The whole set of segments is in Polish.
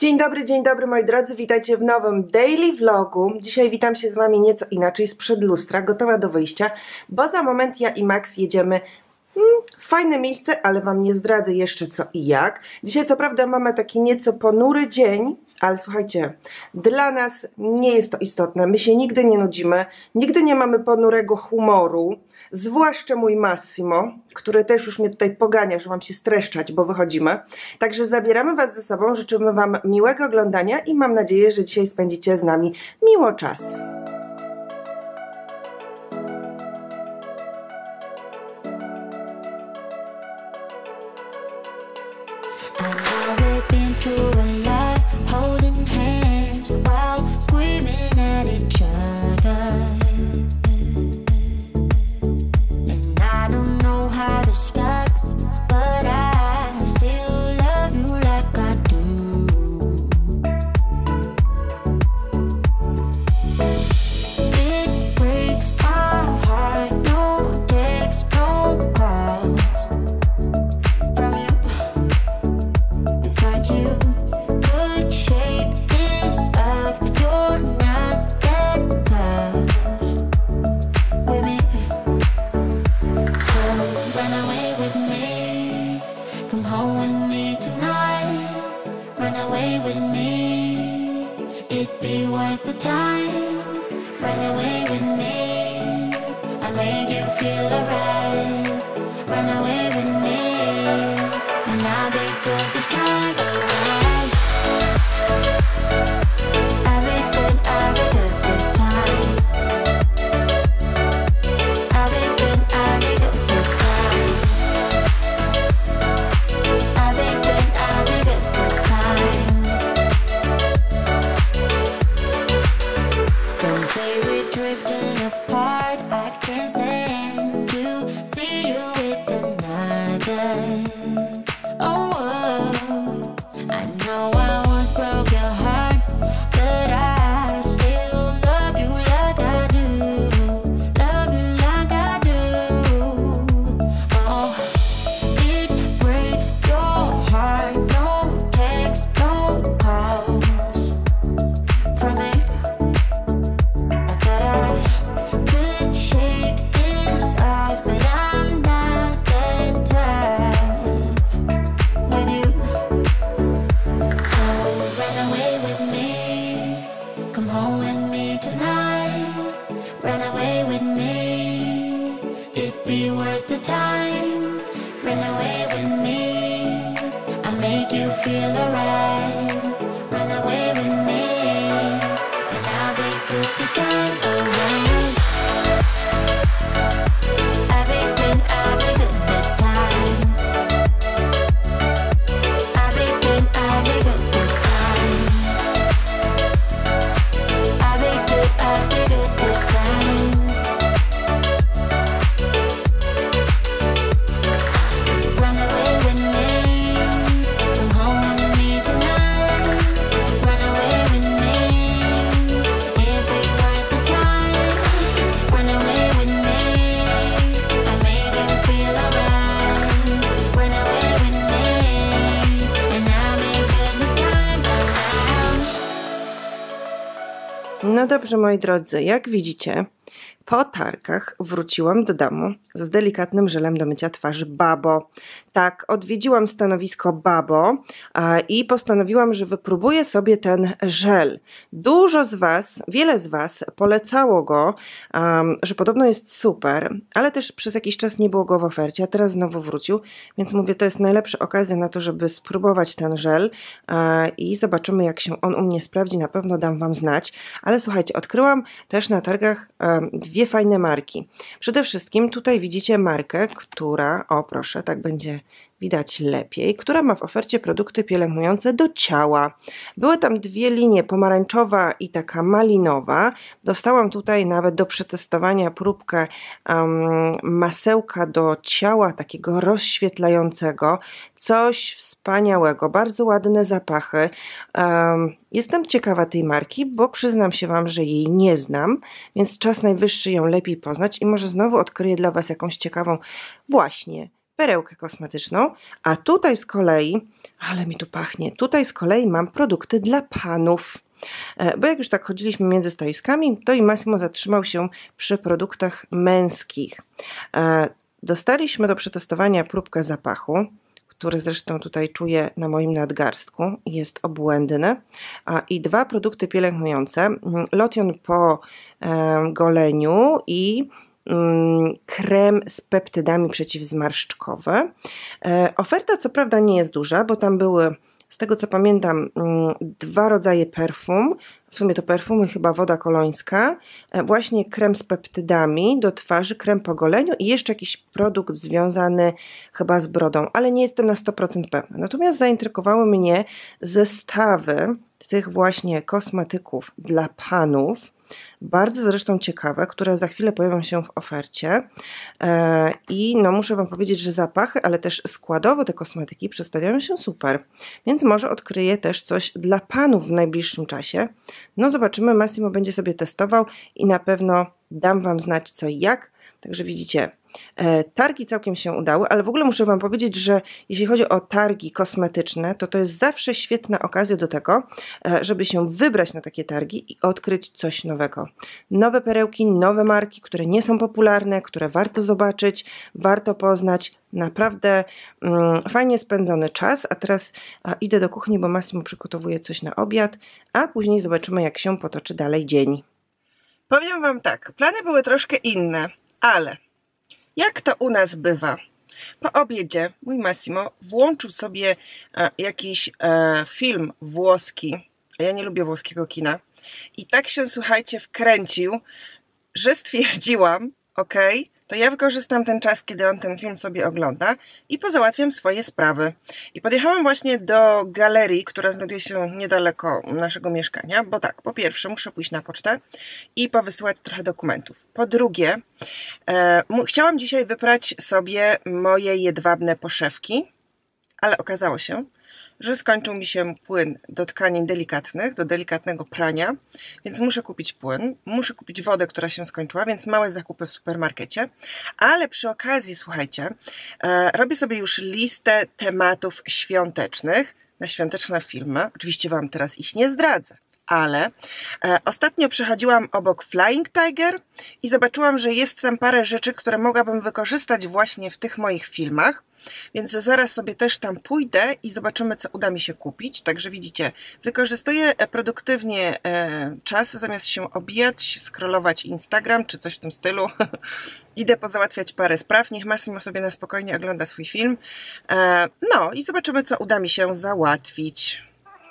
Dzień dobry moi drodzy, witajcie w nowym daily vlogu. Dzisiaj witam się z Wami nieco inaczej, sprzed lustra, gotowa do wyjścia, bo za moment ja i Max jedziemy w fajne miejsce, ale Wam nie zdradzę jeszcze co i jak. Dzisiaj co prawda mamy taki nieco ponury dzień, ale słuchajcie, dla nas nie jest to istotne, my się nigdy nie nudzimy, nigdy nie mamy ponurego humoru, zwłaszcza mój Massimo, który też już mnie tutaj pogania, że mam się streszczać, bo wychodzimy. Także zabieramy Was ze sobą, życzymy Wam miłego oglądania i mam nadzieję, że dzisiaj spędzicie z nami miło czas. No dobrze moi drodzy, jak widzicie, po targach wróciłam do domu z delikatnym żelem do mycia twarzy Babo. Tak, odwiedziłam stanowisko Babo i postanowiłam, że wypróbuję sobie ten żel. Dużo z Was, wiele z Was polecało go, że podobno jest super, ale też przez jakiś czas nie było go w ofercie, a teraz znowu wrócił, więc mówię, to jest najlepsza okazja na to, żeby spróbować ten żel i zobaczymy, jak się on u mnie sprawdzi, na pewno dam Wam znać. Ale słuchajcie, odkryłam też na targach dwie fajne marki. Przede wszystkim tutaj widzicie markę, która, o proszę, tak będzie widać lepiej, która ma w ofercie produkty pielęgnujące do ciała. Były tam dwie linie, pomarańczowa i taka malinowa. Dostałam tutaj nawet do przetestowania próbkę masełka do ciała, takiego rozświetlającego. Coś wspaniałego, bardzo ładne zapachy. Jestem ciekawa tej marki, bo przyznam się Wam, że jej nie znam, więc czas najwyższy ją lepiej poznać i może znowu odkryję dla Was jakąś ciekawą właśnie perełkę kosmetyczną, a tutaj z kolei, ale mi tu pachnie, tutaj z kolei mam produkty dla panów. Bo jak już tak chodziliśmy między stoiskami, to i Massimo zatrzymał się przy produktach męskich. Dostaliśmy do przetestowania próbkę zapachu, który zresztą tutaj czuję na moim nadgarstku, jest obłędny, i 2 produkty pielęgnujące, lotion po goleniu i krem z peptydami przeciwzmarszczkowe. Oferta co prawda nie jest duża, bo tam były, z tego co pamiętam, 2 rodzaje perfum, w sumie to perfumy, chyba woda kolońska, właśnie krem z peptydami do twarzy, krem po goleniu i jeszcze jakiś produkt związany chyba z brodą, ale nie jestem na 100% pewna. Natomiast zaintrygowały mnie zestawy tych właśnie kosmetyków dla panów, bardzo zresztą ciekawe, które za chwilę pojawią się w ofercie i no muszę Wam powiedzieć, że zapachy, ale też składowo te kosmetyki przedstawiają się super, więc może odkryję też coś dla panów w najbliższym czasie. No zobaczymy, Massimo będzie sobie testował i na pewno dam Wam znać co i jak. Także widzicie, targi całkiem się udały, ale w ogóle muszę Wam powiedzieć, że jeśli chodzi o targi kosmetyczne, to jest zawsze świetna okazja do tego, żeby się wybrać na takie targi i odkryć coś nowego. Nowe perełki, nowe marki, które nie są popularne, które warto zobaczyć, warto poznać. Naprawdę fajnie spędzony czas, a teraz idę do kuchni, bo Massimo przygotowuje coś na obiad, a później zobaczymy, jak się potoczy dalej dzień. Powiem Wam tak, plany były troszkę inne, ale jak to u nas bywa? Po obiedzie mój Massimo włączył sobie jakiś film włoski, a ja nie lubię włoskiego kina, i tak się, słuchajcie, wkręcił, że stwierdziłam, to ja wykorzystam ten czas, kiedy on ten film sobie ogląda i pozałatwiam swoje sprawy. I podjechałam właśnie do galerii, która znajduje się niedaleko naszego mieszkania, bo tak, po pierwsze muszę pójść na pocztę i powysyłać trochę dokumentów. Po drugie, chciałam dzisiaj wyprać sobie moje jedwabne poszewki, ale okazało się, że skończył mi się płyn do tkanin delikatnych, do delikatnego prania, więc muszę kupić płyn, muszę kupić wodę, która się skończyła, więc małe zakupy w supermarkecie, ale przy okazji, słuchajcie, robię sobie już listę tematów świątecznych na świąteczne filmy. Oczywiście Wam teraz ich nie zdradzę, ale ostatnio przechodziłam obok Flying Tiger i zobaczyłam, że jest tam parę rzeczy, które mogłabym wykorzystać właśnie w tych moich filmach, więc zaraz sobie też tam pójdę i zobaczymy, co uda mi się kupić. Także widzicie, wykorzystuję produktywnie czas, zamiast się obijać, scrollować Instagram czy coś w tym stylu. Idę pozałatwiać parę spraw, niech Massimo sobie na spokojnie ogląda swój film. No i zobaczymy, co uda mi się załatwić.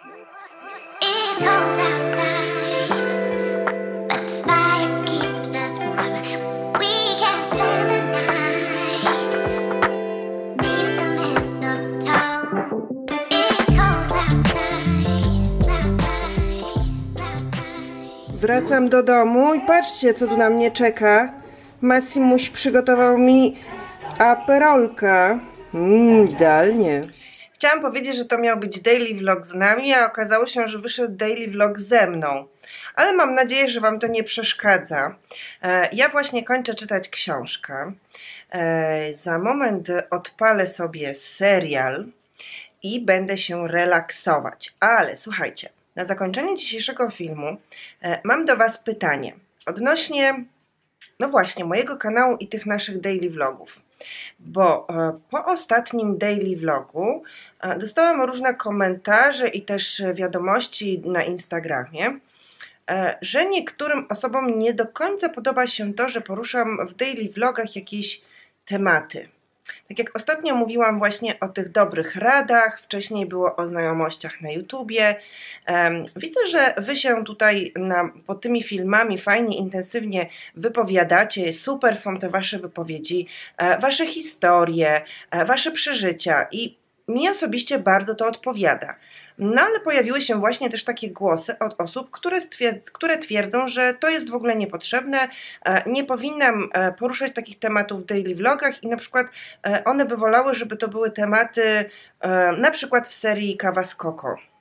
Wracam do domu i patrzcie, co tu na mnie czeka. Massimuś przygotował mi aperolkę. Idealnie. Chciałam powiedzieć, że to miał być daily vlog z nami, a okazało się, że wyszedł daily vlog ze mną. Ale mam nadzieję, że Wam to nie przeszkadza. Ja właśnie kończę czytać książkę. Za moment odpalę sobie serial i będę się relaksować. Ale słuchajcie, na zakończenie dzisiejszego filmu mam do Was pytanie odnośnie, no właśnie, mojego kanału i tych naszych daily vlogów. Bo po ostatnim daily vlogu dostałam różne komentarze i też wiadomości na Instagramie, że niektórym osobom nie do końca podoba się to, że poruszam w daily vlogach jakieś tematy. Tak jak ostatnio mówiłam właśnie o tych dobrych radach, wcześniej było o znajomościach na YouTubie. Widzę, że Wy się tutaj pod tymi filmami fajnie, intensywnie wypowiadacie. Super są te Wasze wypowiedzi, Wasze historie, Wasze przeżycia i mi osobiście bardzo to odpowiada. No ale pojawiły się właśnie też takie głosy od osób, które twierdzą, że to jest w ogóle niepotrzebne, nie powinnam poruszać takich tematów w daily vlogach i na przykład one by wolały, żeby to były tematy na przykład w serii Kawa z Koko.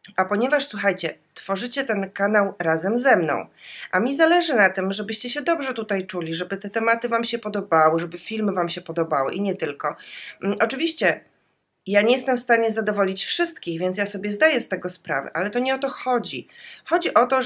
A ponieważ, słuchajcie, tworzycie ten kanał razem ze mną, a mi zależy na tym, żebyście się dobrze tutaj czuli, żeby te tematy Wam się podobały, żeby filmy Wam się podobały i nie tylko. Oczywiście ja nie jestem w stanie zadowolić wszystkich, więc ja sobie zdaję z tego sprawę, ale to nie o to chodzi. Chodzi o to,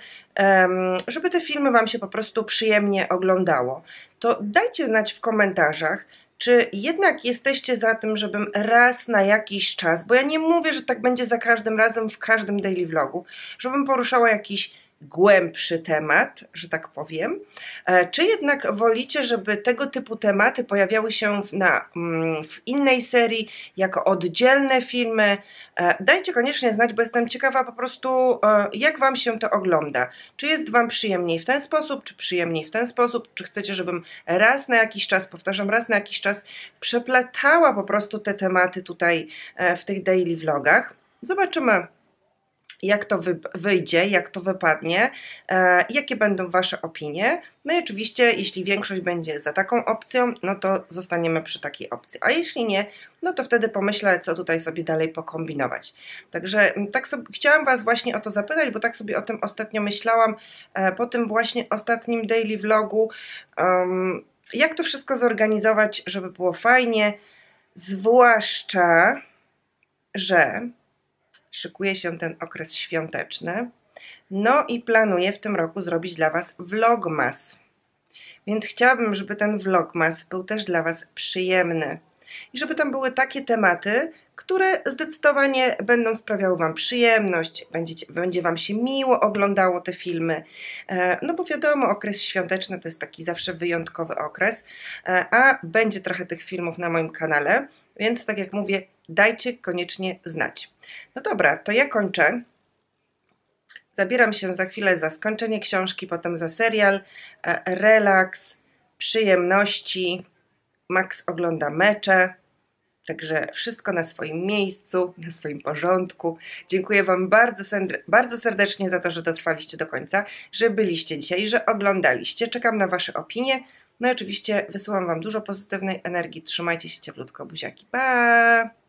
żeby te filmy Wam się po prostu przyjemnie oglądało. To dajcie znać w komentarzach, czy jednak jesteście za tym, żebym raz na jakiś czas, bo ja nie mówię, że tak będzie za każdym razem w każdym daily vlogu, żebym poruszała jakiś głębszy temat, że tak powiem, czy jednak wolicie, żeby tego typu tematy pojawiały się w innej serii, jako oddzielne filmy? Dajcie koniecznie znać, bo jestem ciekawa po prostu, jak Wam się to ogląda. Czy jest Wam przyjemniej w ten sposób, czy przyjemniej w ten sposób, czy chcecie, żebym raz na jakiś czas, powtarzam, raz na jakiś czas przeplatała po prostu te tematy tutaj w tych daily vlogach. Zobaczymy, jak to wyjdzie, jak to wypadnie, jakie będą Wasze opinie. No i oczywiście, jeśli większość będzie za taką opcją, no to zostaniemy przy takiej opcji. A jeśli nie, no to wtedy pomyślę, co tutaj sobie dalej pokombinować. Także tak sobie chciałam Was właśnie o to zapytać, bo tak sobie o tym ostatnio myślałam, po tym właśnie ostatnim daily vlogu, jak to wszystko zorganizować, żeby było fajnie, zwłaszcza, że szykuje się ten okres świąteczny. No i planuję w tym roku zrobić dla Was vlogmas. Więc chciałabym, żeby ten vlogmas był też dla Was przyjemny. I żeby tam były takie tematy, które zdecydowanie będą sprawiały Wam przyjemność, będzie Wam się miło oglądało te filmy. No bo wiadomo, okres świąteczny to jest taki zawsze wyjątkowy okres, a będzie trochę tych filmów na moim kanale, więc tak jak mówię, dajcie koniecznie znać. No dobra, to ja kończę. Zabieram się za chwilę za skończenie książki, potem za serial, relaks, przyjemności. Max ogląda mecze, także wszystko na swoim miejscu, na swoim porządku. Dziękuję Wam bardzo serdecznie za to, że dotrwaliście do końca, że byliście dzisiaj, że oglądaliście. Czekam na Wasze opinie. No i oczywiście wysyłam Wam dużo pozytywnej energii. Trzymajcie się cieplutko, buziaki. Pa!